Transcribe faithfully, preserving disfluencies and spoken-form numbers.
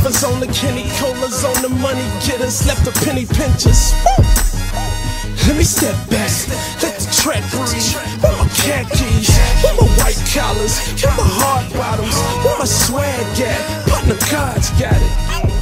Heifers on the Kenny Colas on the money getters, left the penny pinchers. Woo! Let me step back, let the track breathe. Where my khakis, where my white collars, where my hard bottoms, where my swag at? Partner God's got it.